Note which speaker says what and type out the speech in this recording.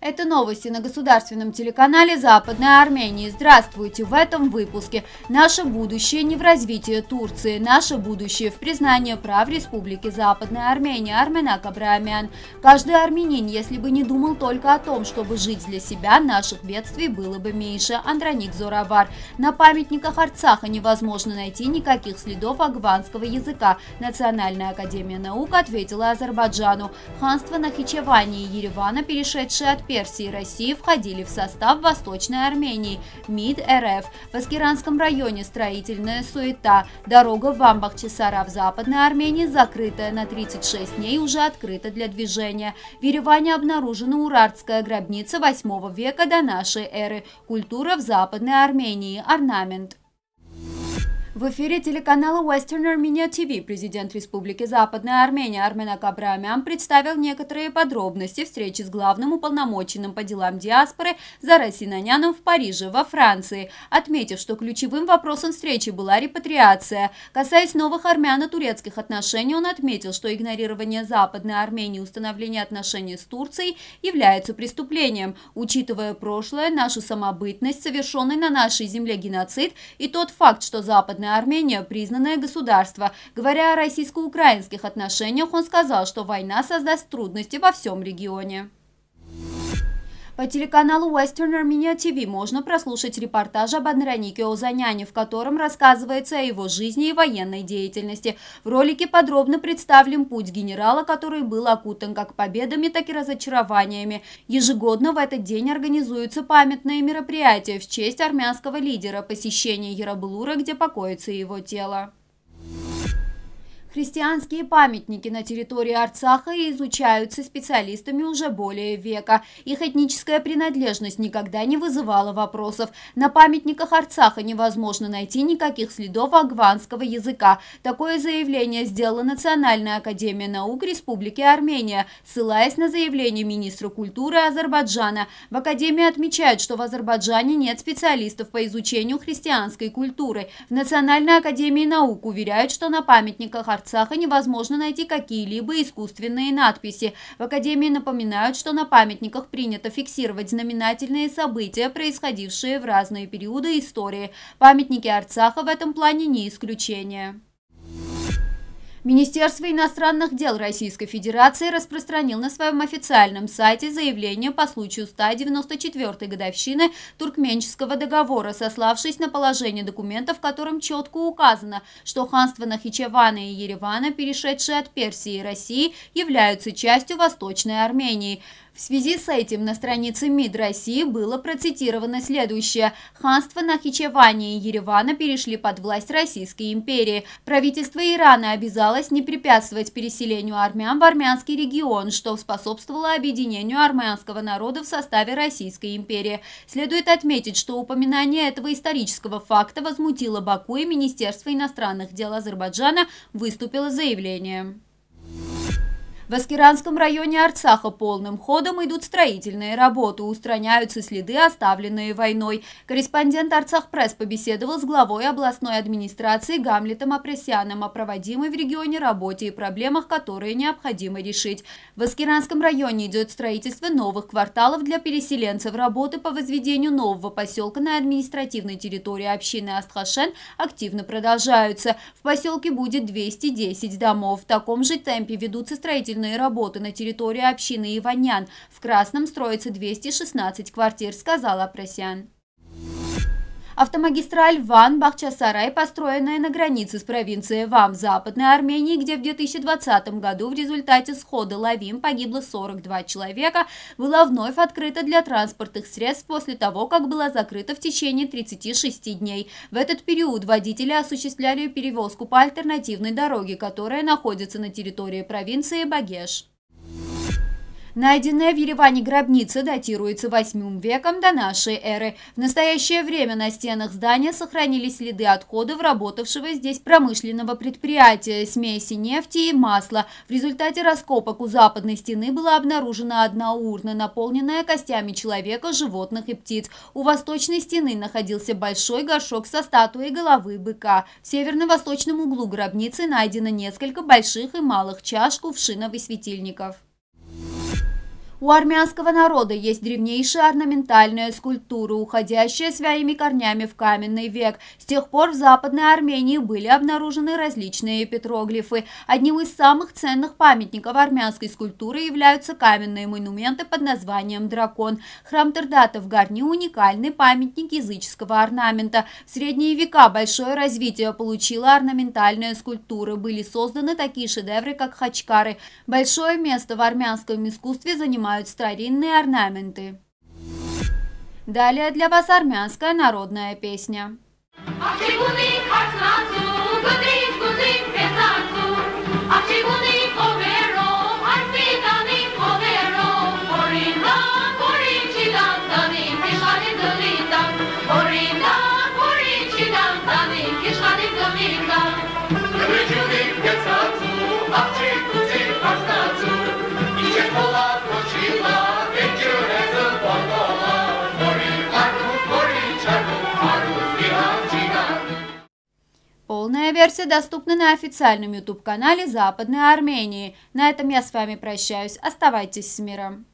Speaker 1: Это новости на государственном телеканале Западной Армении. Здравствуйте! В этом выпуске. Наше будущее не в развитии Турции. Наше будущее в признании прав Республики Западная Армения. Арменак Абраамян. Каждый армянин, если бы не думал только о том, чтобы жить для себя, наших бедствий было бы меньше. Андроник Зоравар. На памятниках Арцаха невозможно найти никаких следов агванского языка. Национальная академия наук ответила Азербайджану. Ханство Нахичевани и Еревана, перешедшие от Персии и России, входили в состав Восточной Армении, МИД РФ. В Аскеранском районе строительная суета. Дорога в Амбах-Чесара в Западной Армении, закрытая на 36 дней, уже открыта для движения. В Ереване обнаружена урартская гробница 8 века до нашей эры. Культура в Западной Армении. Орнамент. В эфире телеканала Western Armenia TV президент Республики Западная Армения Арменак Абраамян представил некоторые подробности встречи с главным уполномоченным по делам диаспоры Зарой Синаняном в Париже, во Франции, отметив, что ключевым вопросом встречи была репатриация. Касаясь новых армяно-турецких отношений, он отметил, что игнорирование Западной Армении установления отношений с Турцией является преступлением, учитывая прошлое, нашу самобытность, совершенный на нашей земле геноцид и тот факт, что Западная Армения – признанное государство. Говоря о российско-украинских отношениях, он сказал, что война создаст трудности во всем регионе. По телеканалу Western Armenia TV можно прослушать репортаж об Андронике Озаняне, в котором рассказывается о его жизни и военной деятельности. В ролике подробно представлен путь генерала, который был окутан как победами, так и разочарованиями. Ежегодно в этот день организуются памятные мероприятия в честь армянского лидера, посещение Ярабулура, где покоится его тело. Христианские памятники на территории Арцаха изучаются специалистами уже более века. Их этническая принадлежность никогда не вызывала вопросов. На памятниках Арцаха невозможно найти никаких следов агванского языка. Такое заявление сделала Национальная академия наук Республики Армения, ссылаясь на заявление министра культуры Азербайджана. В академии отмечают, что в Азербайджане нет специалистов по изучению христианской культуры. В Национальной академии наук уверяют, что на памятниках Арцаха невозможно найти какие-либо искусственные надписи. В академии напоминают, что на памятниках принято фиксировать знаменательные события, происходившие в разные периоды истории. Памятники Арцаха в этом плане не исключение. Министерство иностранных дел Российской Федерации распространил на своем официальном сайте заявление по случаю 194-й годовщины Туркменческого договора, сославшись на положение документа, в котором четко указано, что ханство Нахичевана и Еревана, перешедшие от Персии и России, являются частью Восточной Армении. В связи с этим на странице МИД России было процитировано следующее. Ханство Нахичевани и Еревана перешли под власть Российской империи. Правительство Ирана обязалось не препятствовать переселению армян в армянский регион, что способствовало объединению армянского народа в составе Российской империи. Следует отметить, что упоминание этого исторического факта возмутило Баку, и Министерство иностранных дел Азербайджана выступило с заявлением. В Аскеранском районе Арцаха полным ходом идут строительные работы, устраняются следы, оставленные войной. Корреспондент Арцах-пресс побеседовал с главой областной администрации Гамлетом Апресяном о проводимой в регионе работе и проблемах, которые необходимо решить. В Аскеранском районе идет строительство новых кварталов для переселенцев. Работы по возведению нового поселка на административной территории общины Астхашен активно продолжаются. В поселке будет 210 домов. В таком же темпе ведутся строительные работы на территории общины Иванян. В Красном строится 216 квартир, сказал Апресян. Автомагистраль Ван-Бахчасарай, построенная на границе с провинцией Вам в Западной Армении, где в 2020 году в результате схода лавин погибло 42 человека, была вновь открыта для транспортных средств после того, как была закрыта в течение 36 дней. В этот период водители осуществляли перевозку по альтернативной дороге, которая находится на территории провинции Багеш. Найденная в Ереване гробница датируется 8 веком до нашей эры. В настоящее время на стенах здания сохранились следы отходов работавшего здесь промышленного предприятия, смеси нефти и масла. В результате раскопок у западной стены была обнаружена одна урна, наполненная костями человека, животных и птиц. У восточной стены находился большой горшок со статуей головы быка. В северно-восточном углу гробницы найдено несколько больших и малых чаш, кувшинов и светильников. У армянского народа есть древнейшая орнаментальная скульптура, уходящая своими корнями в каменный век. С тех пор в Западной Армении были обнаружены различные петроглифы. Одним из самых ценных памятников армянской скульптуры являются каменные монументы под названием «Дракон». Храм Тердата в Гарни – уникальный памятник языческого орнамента. В средние века большое развитие получила орнаментальная скульптура. Были созданы такие шедевры, как хачкары. Большое место в армянском искусстве занимают старинные орнаменты. Далее для вас армянская народная песня. Полная версия доступна на официальном YouTube-канале Западной Армении. На этом я с вами прощаюсь. Оставайтесь с миром.